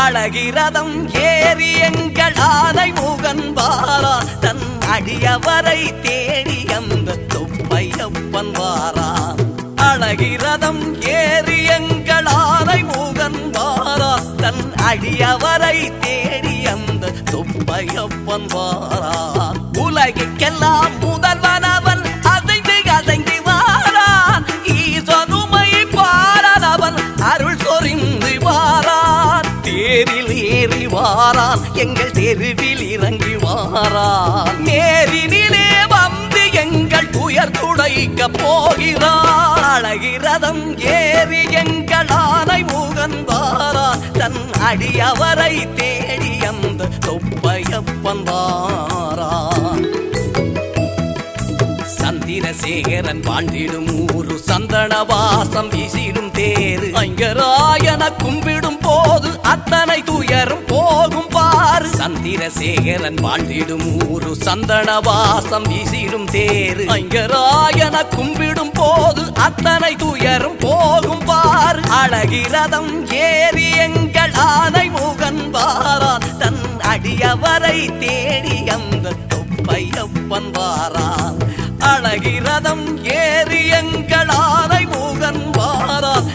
அழகிரதம் ஏறி எங்கள் ஆனை முகன் வாரான் தன் அடியவரை தேடி அந்த தொப்பையப்பன் வாரான் அழகிரதம் ஏறி எங்கள் ஆனை முகன் வாரான் தன் அடியவரை தேடி அந்த தொப்பையப்பன் வாரான் உலகிற்கெல்லாம் முதல்வனவன் அசைந்து அசைந்து வாரான் ஈசனுமை பாராதவன் அருள் சொரிந்து வாரான் தேரில் ஏறி வாரான் எங்கள் தெருவில் இறங்கி வாரான் நேரினிலே வந்து எங்கள் துயர் துடைக்க போகிறான் அழகிரதம் ஏறி எங்கள் ஆனை முகன் வாரான் தன் அடியவரை தேடி அந்த தொப்பையப்பன் வாரான் சந்திரசேகரன் வாழ்ந்திடும் ஊரு சந்தனவாசம் வீசிடும் தேரு ஐங்கராயன கும்பிடும் போது அத்தனை துயரும் போகும் பாரு சந்திரசேகரன் வாழ்ந்திடும் ஊரு சந்தனவாசம் வீசிடும் தேரு ஐங்கராயன கும்பிடும் போது அத்தனை துயரும் போகும் பாரு அழகிரதம் ஏறி எங்கள் ஆனை முகன் வாரான் தன் அடியவரை தேடி அந்த தொப்பையப்பன் வாரான் அழகிரதம் ஏறி எங்கள் ஆனை முகன் வாரான்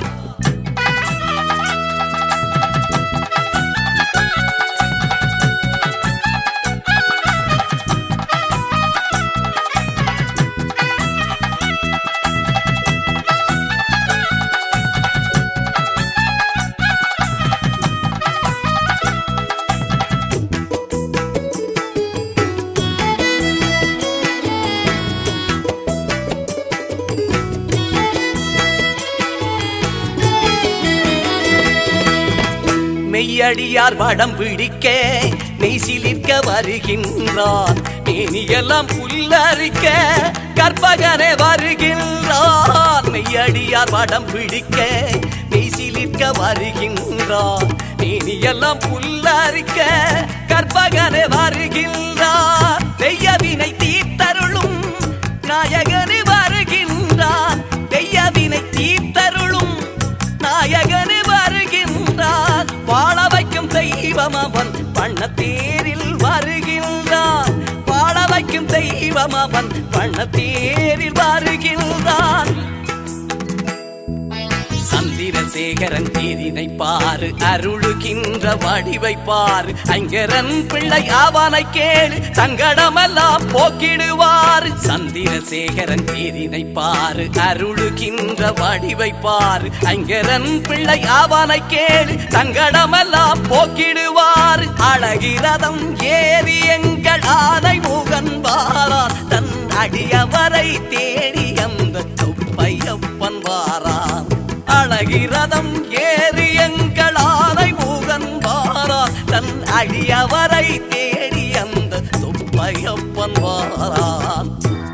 மெய்யடியார் வடம் பிடிக்க மெய்சிலிர்க்க வருகின்றான் மேனியெல்லாம் புல்லரிக்க கற்பகனே வருகின்றான் மெய்யடியார் வடம் பிடிக்க மெய்சிலிர்க்க வருகின்றான் மேனியெல்லாம் புல்லரிக்க கற்பகனே வருகின்றான் தெய்யவினை தீர்த்தருளும் நாயகனே வருகின்றான் தெய்யவினை தீர்த்தருளும் நாயகனே வருகின்றான் வாழ வைக்கும் தெய்வம் அவன் வண்ணத்தேரில் வருகின்றான் வாழ வைக்கும் தெய்வம் அவன் வண்ணத்தேரில் வருகின்றான் சந்திரசேகரன் தேரினை பாரு அருளுகின்ற வடிவை பாரு ஐங்கரன் பிள்ளை அவனை கேளு சங்கடமெல்லாம் போக்கிடுவார் சந்திரசேகரன் தேரினை பாரு அருளுகின்ற வடிவை பாரு ஐங்கரன் பிள்ளை அவனை கேளு சங்கடமெல்லாம் போக்கிடுவார் அழகிரதம் ஏறி எங்கள் ஆனை முகன் வாரான் தன் அடியவரை தேடி அந்த தொப்பையப்பன் வாரான் அழகிரதம் ஏறி எங்கள் ஆனை முகன் வாரான் தன் அடியவரை தேடி அந்த தொப்பையப்பன் வாரான்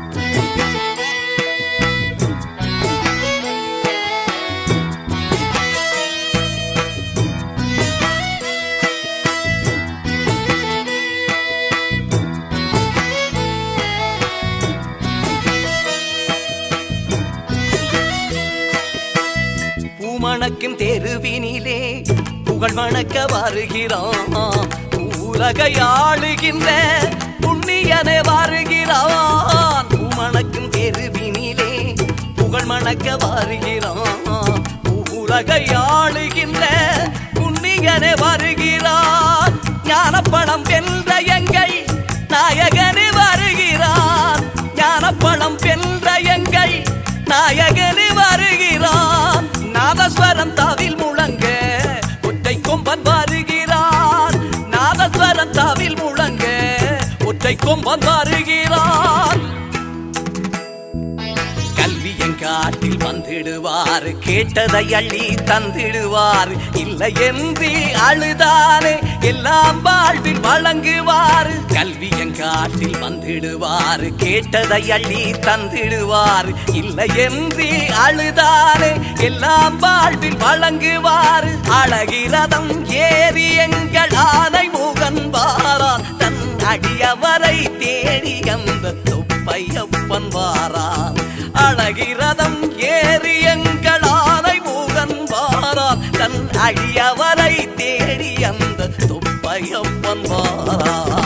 மணக்கும் தெருவினிலே புகழ் மணக்க வருகிறான் உலகை ஆளுகின்ற புண்ணியனே வருகிறான் மணக்கும் தெருவினிலே புகழ் மணக்க வருகிறான் உலகை ஆளுகின்ற புண்ணியனே வருகிறான் ஞானப்பழம் வென்ற எங்கள் நாயகனே வருகிறான் ஞானப்பழம் வென்ற எங்கள் நாயகனே வருகிறான் நாதஸ்வரம் தாவில் முழங்க ஒற்றை கொம்பன் வருகிறான் நாதஸ்வரம் தாவில் முழங்க ஒற்றை கொம்பன் வருகிறான் கல்வியங்காட்டில் வந்திடுவார் கேட்டதை அள்ளி தந்திடுவார் இல்லை என்று அழுதானே எல்லாம் வாழ்வில் வழங்குவார் கல்வியங்காட்டில் வந்திடுவார் கேட்டதை அள்ளி தந்திடுவார் இல்லை என்று அழுதானே எல்லாம் வாழ்வில் வழங்குவார் அழகிரதம் ஏறி எங்கள் ஆனை முகன் வாரான் தன் அடியவரை தேடி அந்த தொப்பையப்பன் வாரான் அழகிரதம் ஏறி எங்கள் ஆனை முகன் வாரான் தன் அடியவரை தேடி அந்த தொப்பையப்பன் வாரா